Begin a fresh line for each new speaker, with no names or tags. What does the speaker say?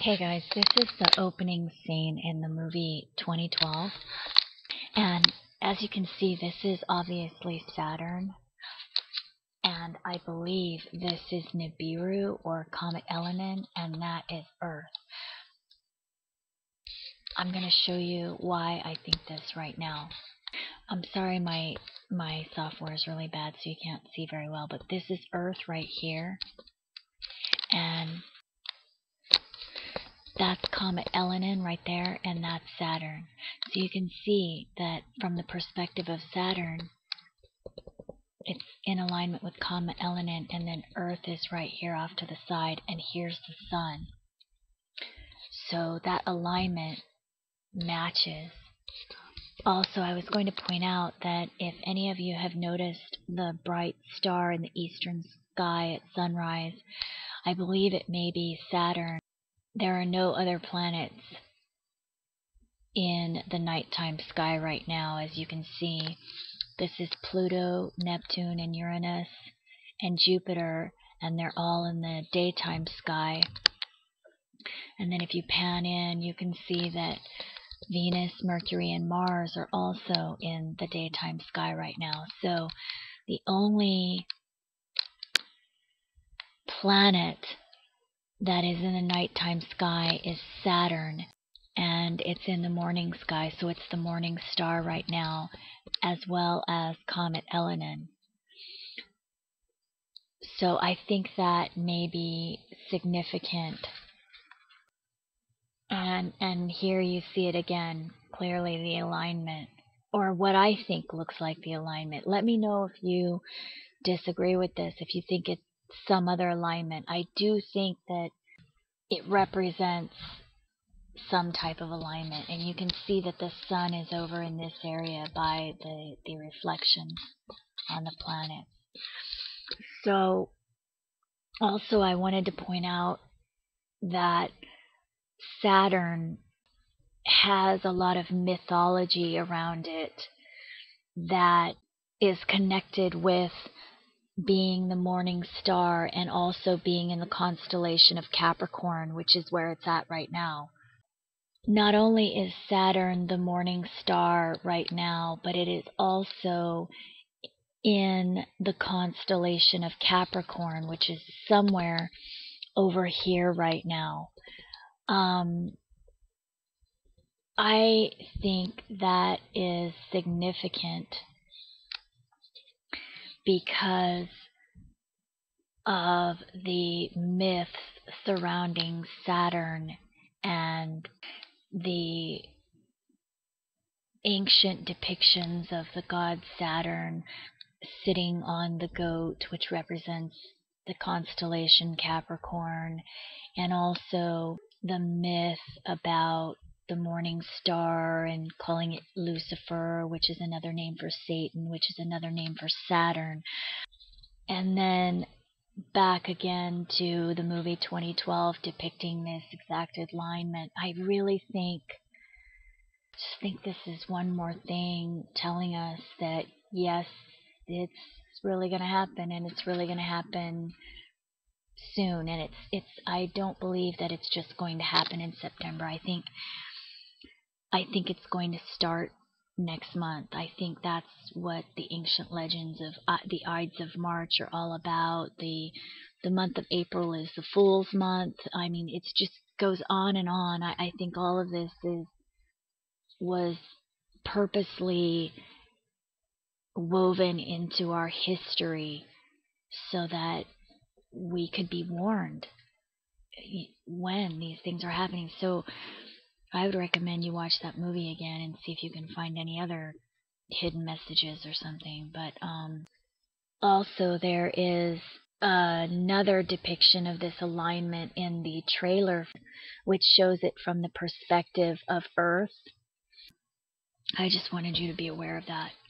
Okay guys, this is the opening scene in the movie 2012, and as you can see, this is obviously Saturn, and I believe this is Nibiru or Comet Elenin, and that is Earth. I'm going to show you why I think this right now. I'm sorry my software is really bad so you can't see very well, but this is Earth right here, and that's Comet Elenin right there, and that's Saturn. So you can see that from the perspective of Saturn, it's in alignment with Comet Elenin, and then Earth is right here off to the side, and here's the Sun. So that alignment matches. Also, I was going to point out that if any of you have noticed the bright star in the eastern sky at sunrise, I believe it may be Saturn. There are no other planets in the nighttime sky right now, as you can see. This is Pluto, Neptune, and Uranus, and Jupiter, and they're all in the daytime sky. And then if you pan in, you can see that Venus, Mercury, and Mars are also in the daytime sky right now. So the only planet that is in the nighttime sky is Saturn, and it's in the morning sky, so it's the morning star right now, as well as Comet Elenin. So I think that may be significant. And here you see it again, clearly the alignment, or what I think looks like the alignment. Let me know if you disagree with this, if you think it's some other alignment. I do think that it represents some type of alignment, and you can see that the Sun is over in this area by the reflections on the planet. So also I wanted to point out that Saturn has a lot of mythology around it that is connected with being the morning star and also being in the constellation of Capricorn, which is where it's at right now. Not only is Saturn the morning star right now, but it is also in the constellation of Capricorn, which is somewhere over here right now. I think that is significant because of the myths surrounding Saturn and the ancient depictions of the god Saturn sitting on the goat, which represents the constellation Capricorn, and also the myth about the morning star and calling it Lucifer, which is another name for Satan, which is another name for Saturn. And then back again to the movie 2012 depicting this exact alignment. I really think this is one more thing telling us that yes, it's really going to happen, and it's really going to happen soon. And I don't believe that it's just going to happen in September. I think it's going to start next month. I think that's what the ancient legends of the Ides of March are all about. The month of April is the Fool's Month. I mean, it just goes on and on. I think all of this was purposely woven into our history so that we could be warned when these things are happening. So I would recommend you watch that movie again and see if you can find any other hidden messages or something. But also there is another depiction of this alignment in the trailer, which shows it from the perspective of Earth. I just wanted you to be aware of that.